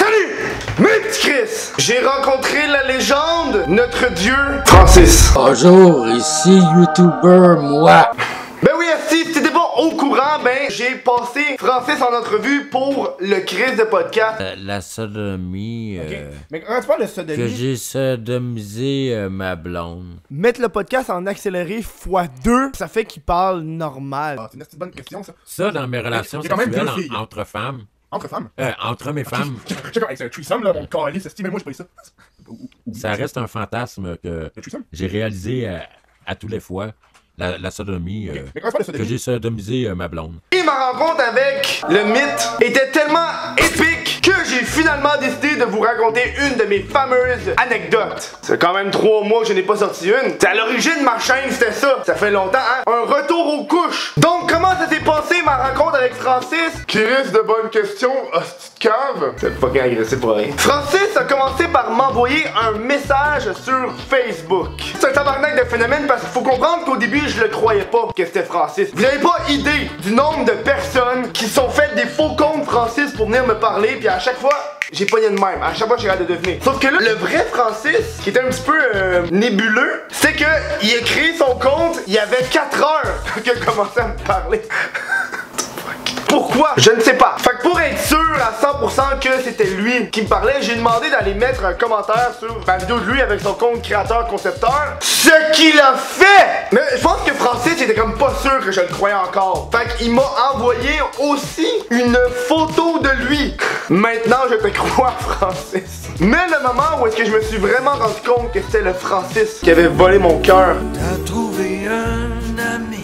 Salut, mes petits Chris! J'ai rencontré la légende, notre dieu, Francis. Bonjour, ici YouTuber, moi. Ben oui, si t'étais pas au courant, ben j'ai passé Francis en entrevue pour le Chris de podcast. La sodomie, Mais quand tu parles de que sodomie, j'ai sodomisé ma blonde. mettre le podcast en accéléré x2, ça fait qu'il parle normal. Ah, c'est une bonne question, ça. Ça, dans mes relations j'ai quand même sexuelles deux filles. entre femmes. Entre femmes. Entre hommes et femmes. C'est un threesome, là, mon calice, mais moi, je pas ça. Ça reste un fantasme que Le threesome? j'ai réalisé à tous les fois. La sodomie, Mais quand tu parles de que sodomie, j'ai sodomisé ma blonde. Et ma rencontre avec le mythe était tellement épique que j'ai finalement décidé de vous raconter une de mes fameuses anecdotes. C'est quand même 3 mois que je n'ai pas sorti une. C'est à l'origine de ma chaîne, c'était ça. Ça fait longtemps, hein? Un retour aux couches. Donc, comment ça s'est passé ma rencontre avec Francis? qui risque de bonnes questions, hostie de cave. C'est fucking agressif pour rien. Francis a commencé par m'envoyer un message sur Facebook. C'est un tabarnak de phénomène parce qu'il faut comprendre qu'au début, je le croyais pas que c'était Francis. Vous n'avez pas idée du nombre de personnes qui sont faites des faux comptes Francis pour venir me parler, puis à chaque fois, j'ai pogné de même. À chaque fois, j'ai hâte de deviner. Sauf que là, le vrai Francis, qui était un petit peu nébuleux, c'est que il a créé son compte, il y avait 4 heures qu'il a commencé à me parler. Pourquoi? Je ne sais pas. Fait que pour être sûr à 100% que c'était lui qui me parlait, j'ai demandé d'aller mettre un commentaire sur ma vidéo de lui avec son compte créateur-concepteur. Ce qu'il a fait! Mais je pense que Francis était comme pas sûr que je le croyais encore. Fait qu'il m'a envoyé aussi une photo de lui. Maintenant, je te crois, Francis. Mais le moment où est-ce que je me suis vraiment rendu compte que c'était le Francis qui avait volé mon cœur. T'as trouvé un ami.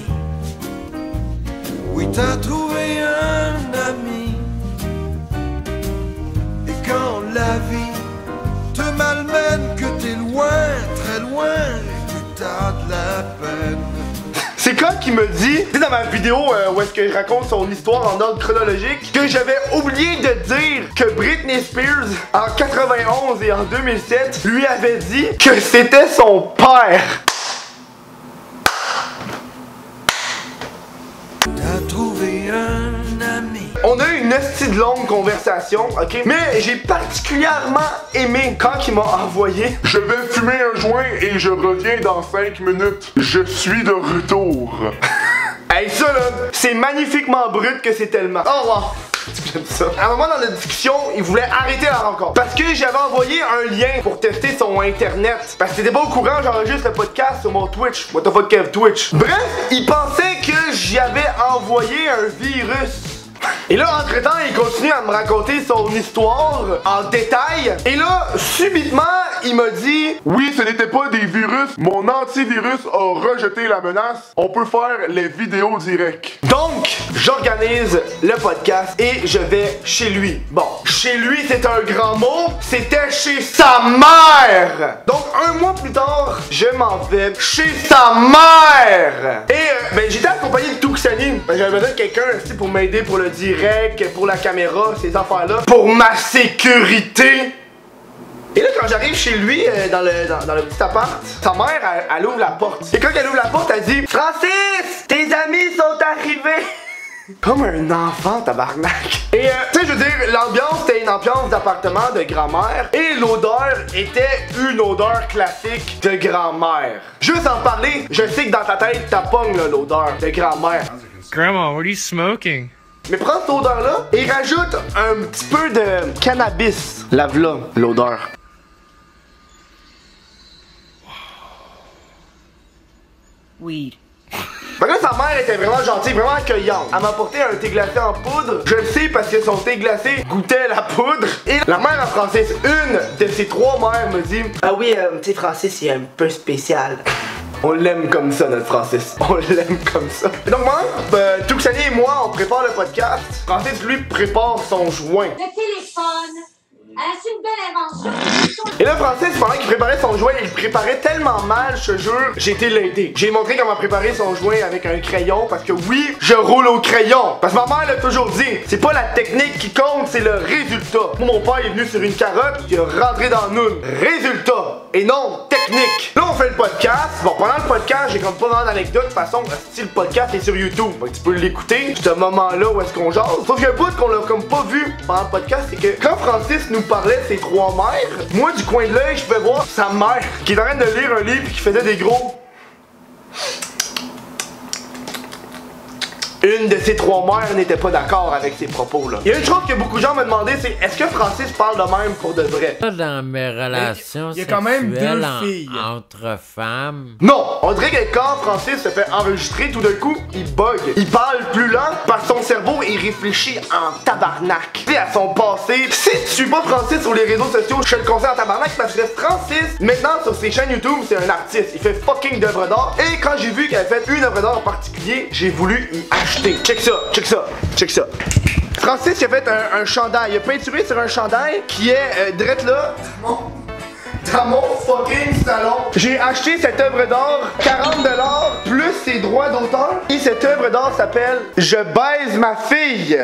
Oui, t'as trouvé un ami. Et quand la vie te malmène, que t'es loin, très loin, et que t'as de la peine. C'est quand qu'il me dit, tu sais dans ma vidéo où est-ce que je raconte son histoire en ordre chronologique, que j'avais oublié de dire que Britney Spears, en 91 et en 2007, lui avait dit que c'était son père. T'as trouvé un ami. On a eu une hostie de longue conversation, ok? Mais j'ai particulièrement aimé quand il m'a envoyé. Je vais fumer un joint et je reviens dans 5 minutes. Je suis de retour. Hey, ça là, c'est magnifiquement brut que c'est tellement. Oh wow! J'aime ça. À un moment dans la discussion, il voulait arrêter la rencontre. Parce que j'avais envoyé un lien pour tester son internet. Parce que t'étais pas au courant, j'enregistre le podcast sur mon Twitch. What the fuck, Kev Twitch. Bref, il pensait que j'avais envoyé un virus. Et là, entre-temps, il continue à me raconter son histoire en détail. Et là, subitement, il m'a dit... Oui, ce n'était pas des virus. Mon antivirus a rejeté la menace. On peut faire les vidéos directes. Donc, j'organise le podcast et je vais chez lui. Bon, chez lui, c'est un grand mot. C'était chez sa mère. Donc, 1 mois plus tard, je m'en vais chez sa mère. Et, ben, j'étais accompagné de Tuxani. J'avais besoin de quelqu'un aussi pour m'aider pour le direct, pour la caméra, ces affaires-là. Pour ma sécurité. Et là, quand j'arrive chez lui, dans le petit appart, sa mère, elle ouvre la porte. Et quand elle ouvre la porte, elle dit « Francis, tes amis sont arrivés! » Comme un enfant, tabarnak. Et tu sais, je veux dire, l'ambiance c'était une ambiance d'appartement de grand-mère. Et l'odeur était une odeur classique de grand-mère. Juste en parler, je sais que dans ta tête, t'as pogné l'odeur de grand-mère. Grandma, what are you smoking? Mais prends cette odeur-là et rajoute un petit peu de cannabis. Lave-la, l'odeur. Weed. Fait que là, sa mère était vraiment gentille, vraiment accueillante. Elle m'a apporté un thé glacé en poudre. Je le sais parce que son thé glacé goûtait la poudre. Et la mère à Francis, une de ses 3 mères, me dit « Ah oui, tu sais, Francis, il est un peu spécial. » On l'aime comme ça, notre Francis. On l'aime comme ça. Et donc, moi, Tuxani et moi, on prépare le podcast. Francis, lui, prépare son joint. Le téléphone, c'est une belle invention. Et là, Francis, pendant qu'il préparait son joint, il préparait tellement mal, je te jure, j'ai été l'aider. J'ai montré comment préparer son joint avec un crayon, parce que oui, je roule au crayon. Parce que ma mère l'a toujours dit, c'est pas la technique qui compte, c'est le résultat. Moi, mon père est venu sur une carotte, il a rentré dans nous. Résultat, et non technique. Là, on fait le podcast. Bon, pendant le podcast, j'ai comme pas vraiment d'anecdote. De toute façon, si le podcast est sur YouTube, donc tu peux l'écouter. Ce moment-là où est-ce qu'on jase. Sauf qu'il y a un bout qu'on l'a comme pas vu pendant le podcast, c'est que quand Francis nous parlait de ses 3 mères, moi du coin de l'œil, je pouvais voir sa mère qui est en train de lire un livre et qui faisait des gros... Une de ces 3 mères n'était pas d'accord avec ses propos là. Il y a une chose que beaucoup de gens me demandaient, c'est est-ce que Francis parle de même pour de vrai? Dans mes relations il y a quand même 2 filles entre femmes. Non! On dirait que quand Francis se fait enregistrer, tout d'un coup, il bug. Il parle plus lent parce que son cerveau, il réfléchit en tabarnak. Tu sais, à son passé. Si tu suis pas Francis sur les réseaux sociaux, je te le conseille en tabarnak parce que Francis, maintenant sur ses chaînes YouTube, c'est un artiste. Il fait fucking d'œuvres d'art. Et quand j'ai vu qu'il avait fait une œuvre d'art en particulier, j'ai voulu y acheter. Check ça, check ça, check ça. Francis, il a fait un chandail. Il a peinturé sur un chandail qui est direct là. Dans mon fucking salon. J'ai acheté cette œuvre d'art 40$ plus ses droits d'auteur. Et cette œuvre d'art s'appelle Je baise ma fille.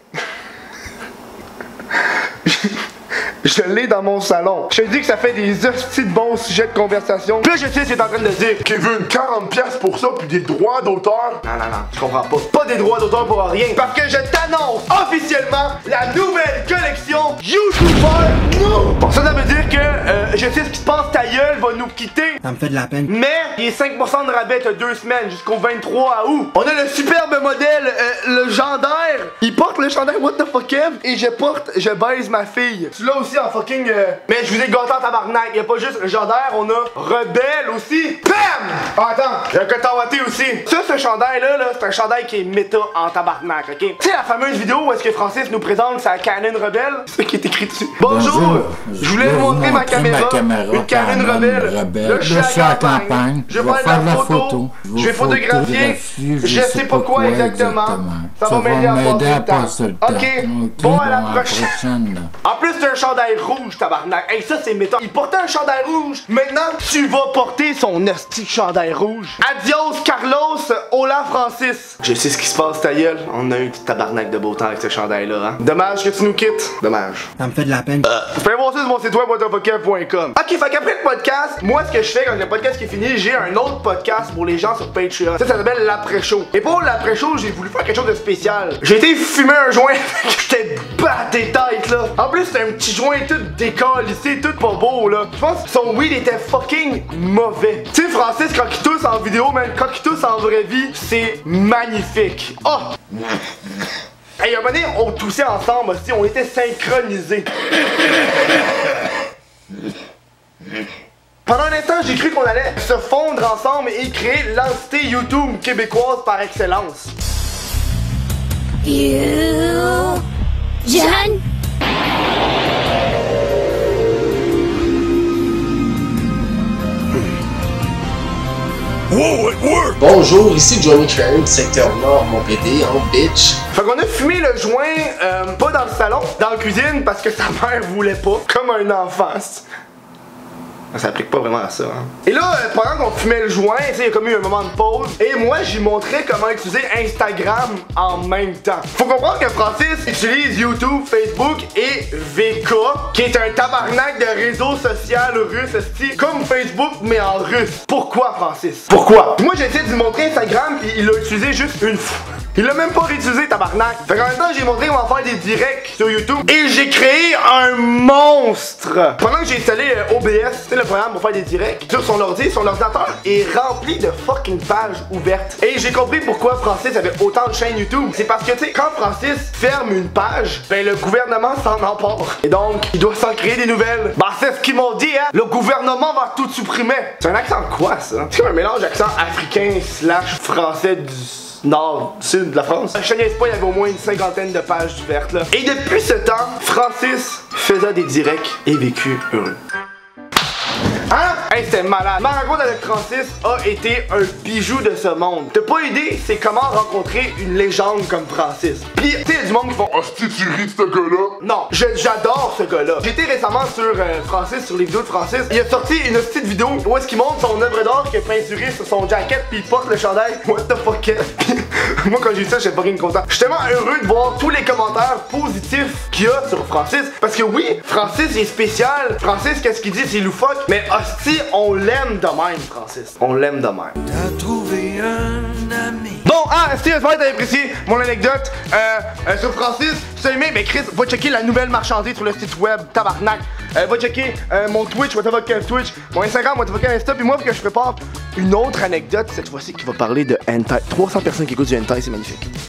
Je l'ai dans mon salon. Je te dis que ça fait des hosties de bons sujets de conversation. Puis je sais ce que t'es en train de dire. Kevin, 40$ pour ça, puis des droits d'auteur? Non, je comprends pas. Pas des droits d'auteur pour rien. Parce que je t'annonce officiellement la nouvelle collection YouTuber No! Bon, ça veut dire que je sais ce qui se passe, ta gueule va nous quitter. Ça me fait de la peine. Mais il est 5% de rabais, t'as 2 semaines jusqu'au 23 août. On a le superbe modèle, le gendaire. Il porte le chandail What the fuck Kev et je porte Je baise ma fille. Tu l'as aussi en fucking... Mais je vous ai gâté en tabarnak. Il y a pas juste le gendaire, on a Rebelle aussi. BAM! Ah, attends, il y a un coton watté aussi. Ça, ce chandail-là, c'est un chandail qui est méta en tabarnak, ok? Tu sais la fameuse vidéo où est-ce que Francis nous présente sa Canon Rebelle? C'est ça qui est écrit dessus. Bonjour! Je voulais vous montrer ma caméra. Une Canon Rebelle. Là, je suis à la campagne. Je vais faire de la photo. Je vais photographier. Je sais pas quoi exactement. Ça va m'aider à passer le temps. Ok, bon, à la prochaine. En plus, c'est un chandail rouge, tabarnak. Hey, ça, c'est méta. Il portait un chandail rouge. Maintenant, tu vas porter son hostie chandail rouge. Adios, Carlos. Hola, Francis. Je sais ce qui se passe, ta gueule. On a eu un petit tabarnak de beau temps avec ce chandail-là, hein. Dommage que tu nous quittes. Dommage. Ça me fait de la peine. Vous pouvez voir ça sur mon site web, whatthefuck.com. Ok, fait qu'après le podcast, moi, ce que je fais quand le podcast qui est fini, j'ai un autre podcast pour les gens sur Patreon. Ça s'appelle l'après-show. Et pour l'après-show, j'ai voulu faire quelque chose de spécial. J'ai été fumer un joint. J'étais batté tête, là. En plus, c'était un petit joint tout décalissé, tout pas beau, là. Je pense que son weed était fucking mauvais. Tu sais, Francis, quand il tousse en vidéo, même quand il tousse en vraie vie, c'est magnifique. Oh! Hey, un moment donné, on toussait ensemble aussi, on était synchronisés. Pendant un instant, j'ai cru qu'on allait se fondre ensemble et créer l'entité YouTube québécoise par excellence. John? Bonjour, ici Johnny Crane du secteur Nord, mon PD, en bitch. Fait qu'on a fumé le joint, pas dans le salon, dans la cuisine, parce que sa mère voulait pas, comme un enfant. Ça s'applique pas vraiment à ça, hein. Et là, pendant qu'on fumait le joint, tu sais, il y a comme eu un moment de pause. Et moi, j'y montrais comment utiliser Instagram en même temps. Faut comprendre que Francis utilise YouTube, Facebook et VK, qui est un tabarnak de réseau social russe, comme Facebook, mais en russe. Pourquoi, Francis? Pourquoi? Moi, j'ai essayé de lui montrer Instagram, puis il l'a utilisé juste une fois. Il l'a même pas réutilisé, tabarnak. Fait qu'en même temps, j'ai montré comment faire des directs sur YouTube. Et j'ai créé un monstre. Pendant que j'ai installé OBS, c'est le programme pour faire des directs, sur son ordi, son ordinateur est rempli de fucking pages ouvertes. Et j'ai compris pourquoi Francis avait autant de chaînes YouTube. C'est parce que, tu sais, quand Francis ferme une page, ben le gouvernement s'en empare. Et donc, il doit s'en créer des nouvelles. Bah, c'est ce qu'ils m'ont dit, hein. Le gouvernement va tout supprimer. C'est un accent de quoi, ça? C'est comme un mélange d'accent africain / français du nord, sud de la France. Je ne sais pas, il y avait au moins une 50aine de pages ouvertes là. Et depuis ce temps, Francis faisait des directs et vécut heureux. Hein? Hey, c'était malade. Ma rencontre avec Francis a été un bijou de ce monde. T'as pas idée, c'est comment rencontrer une légende comme Francis. Pis, tu sais, il y a du monde qui font Hostie, tu ris de ce gars-là? Non, j'adore ce gars-là. J'étais récemment sur Francis, sur les vidéos de Francis. Il a sorti une petite vidéo où est-ce qu'il montre son œuvre d'art qu'il a peinturé sur son jacket puis il porte le chandail. What the fuck? Moi, quand j'ai vu ça, j'étais pas rien content. Je suis tellement heureux de voir tous les commentaires positifs qu'il y a sur Francis. Parce que oui, Francis est spécial. Francis, qu'est-ce qu'il dit? C'est loufoque. Mais hostie, on l'aime de même, Francis. On l'aime de même. T'as trouvé un ami. Bon, Bon, j'espère que t'as apprécié mon anecdote sur Francis. Si t'as aimé, ben Chris, va checker la nouvelle marchandise sur le site web, tabarnak. Va checker mon Twitch, Twitch, mon Instagram, Insta, puis moi, que je prépare une autre anecdote, cette fois-ci, qui va parler de hentai. 300 personnes qui écoutent du hentai, c'est magnifique.